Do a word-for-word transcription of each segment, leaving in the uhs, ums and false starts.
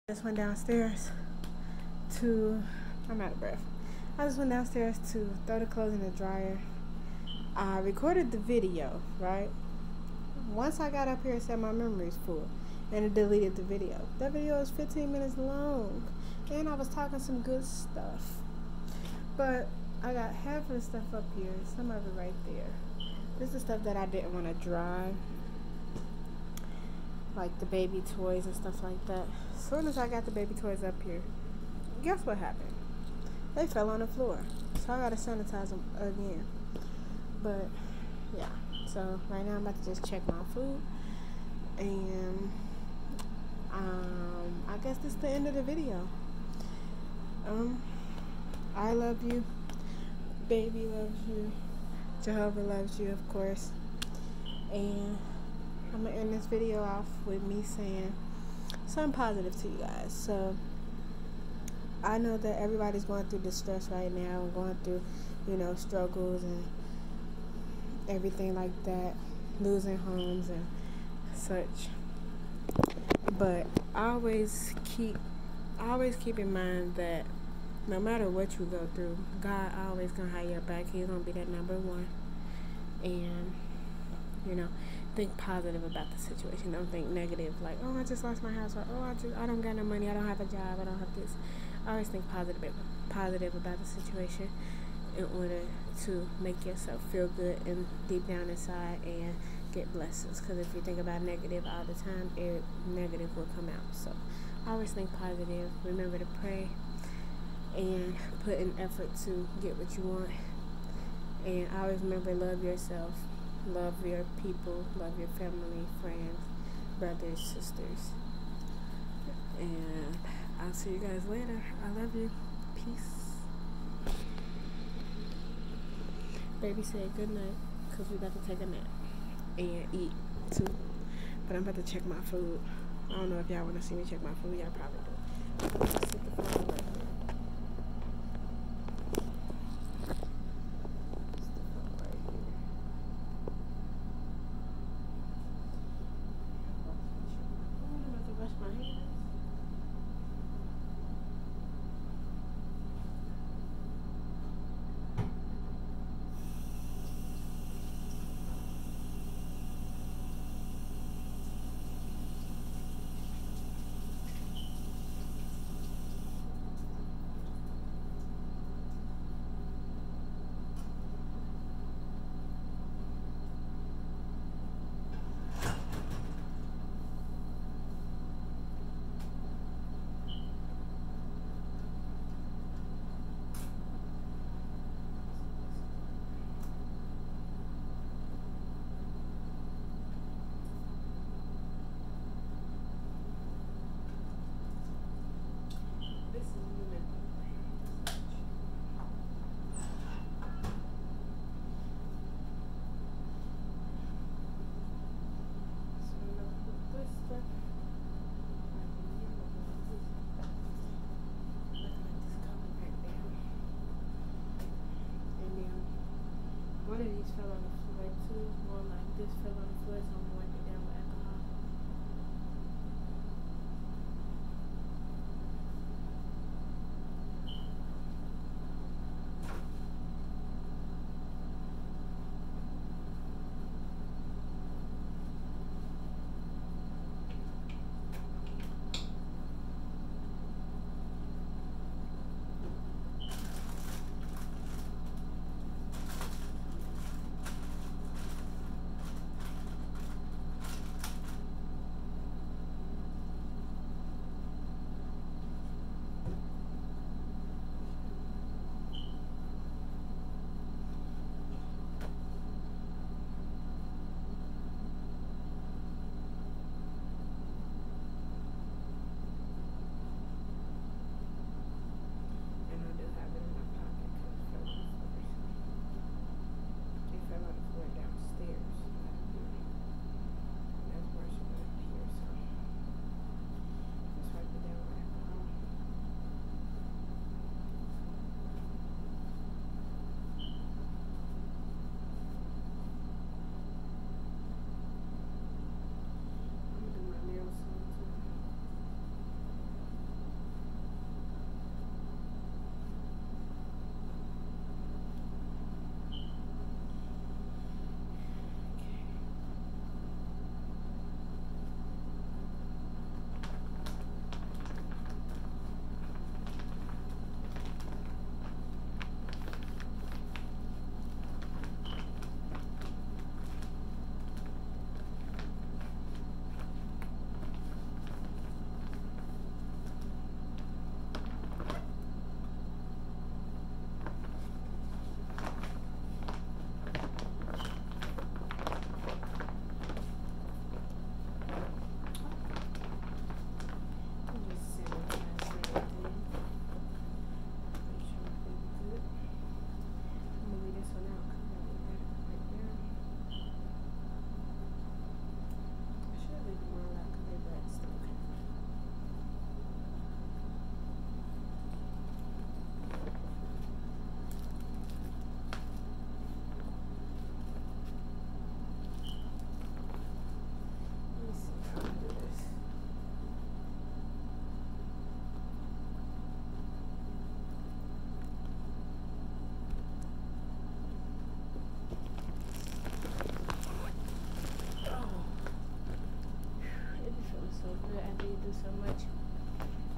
Just went downstairs to, I'm out of breath. I just went downstairs to throw the clothes in the dryer. I recorded the video, right? Once I got up here, it said my memory's full, and it deleted the video. That video is fifteen minutes long, and I was talking some good stuff. But I got half of the stuff up here, some of it right there. This is stuff that I didn't want to dry, like the baby toys and stuff like that. As soon as I got the baby toys up here, guess what happened? They fell on the floor. So I gotta sanitize them again. But yeah, so right now I'm about to just check my food, and um, I guess this is the end of the video. Um, I love you. Baby loves you. Jehovah loves you, of course. And I'm gonna end this video off with me saying something positive to you guys. So I know that everybody's going through distress right now and going through, you know, struggles and everything like that, losing homes and such. But I always keep I always keep in mind that no matter what you go through, God always gonna have your back. He's gonna be that number one. And you know, think positive about the situation. Don't think negative, like, oh, I just lost my house, or oh, I just I don't got no money, I don't have a job, I don't have this. I always think positive positive about the situation in order to make yourself feel good and deep down inside and get blessings. Because if you think about negative all the time, it, negative will come out. So I always think positive. Remember to pray and put in effort to get what you want. And I always remember, love yourself, love your people, love your family, friends, brothers, sisters. And I'll see you guys later. I love you. Peace. Baby said good night, because we about to take a nap and eat too. But I'm about to check my food. I don't know if y'all want to see me check my food. Y'all probably do. I'm about to sit the phone right here. One of these fell on the floor too. One like this fell on the floor, so I'm gonna wipe it down with alcohol.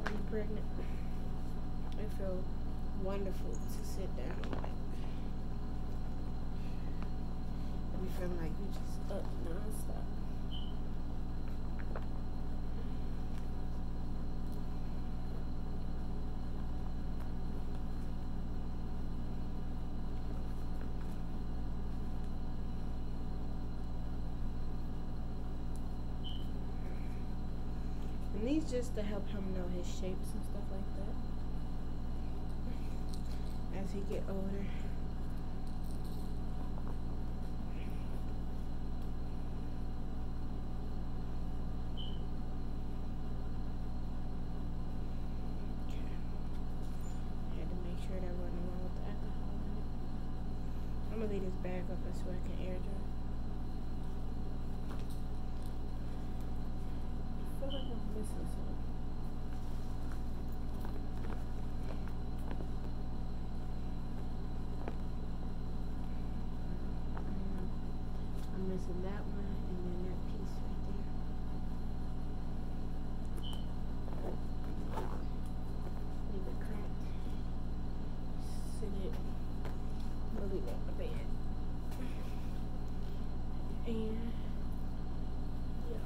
I'm pregnant. It feels wonderful to sit down. You feel like you just up non-stop. And these just to help him know his shapes and stuff like that as he get older. Sure that wasn't wrong with the alcohol in it. I'm gonna leave this bag up so I can air dry. I feel like I'm missing something. I'm missing that one and then that piece right there. Leave it cracked. Sit it, we'll leave it on the bed. And yeah.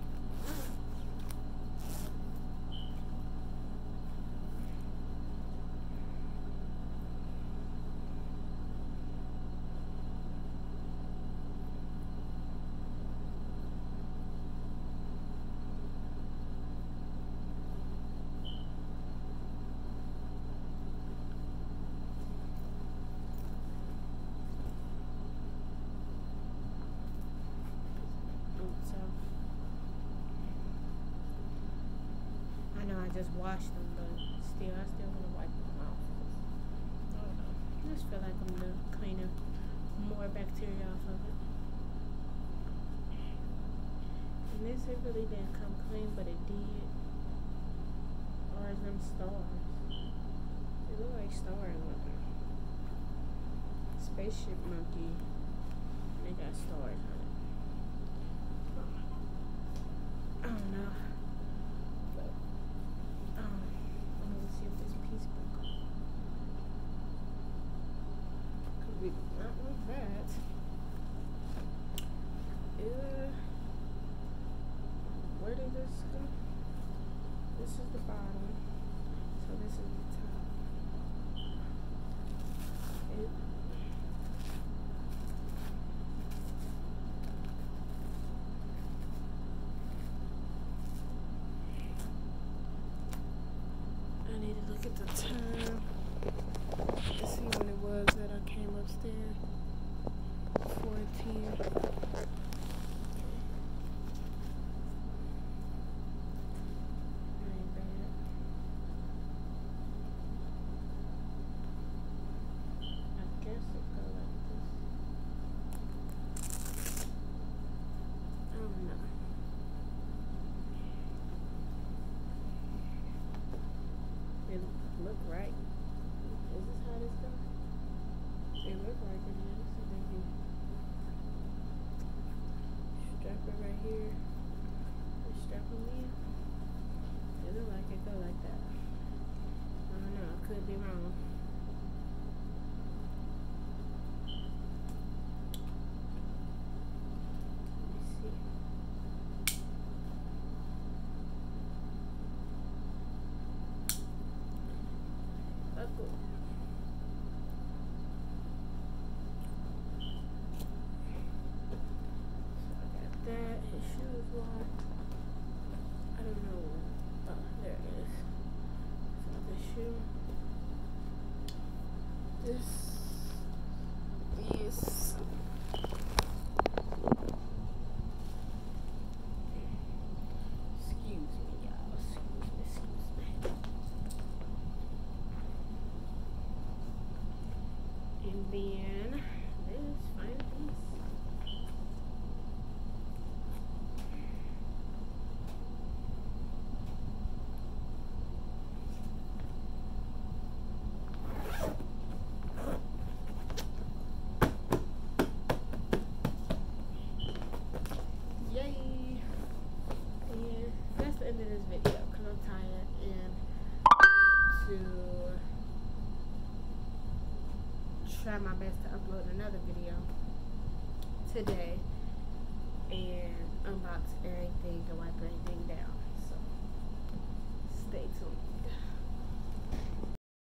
I just washed them, but still, I still want to wipe them off. I don't know. I just feel like I'm gonna clean more bacteria off of it. And this, it really didn't come clean, but it did. Or is them stars? They look like stars on them. Spaceship monkey. And they got stars on it. I don't know. We do not want that. Uh, where did this go? This is the bottom. So this is the top. It, I need to look at the time. Let's see when it was that I came upstairs. fourteen. Ain't bad. I guess it go like this. I don't know. It look right. Is this how this goes? It look like it is. So then you strap it right here. And strap them in. It look like it go like that. I don't know. I could be wrong. Let me see. Buckle. That his shoes were, I don't know. Oh, there it is. So the shoe. This is excuse me, y'all. Excuse me, excuse me. And then this final piece. Yay! And that's the end of this video because I'm tired and try my best to upload another video today and unbox everything and wipe everything down. So stay tuned.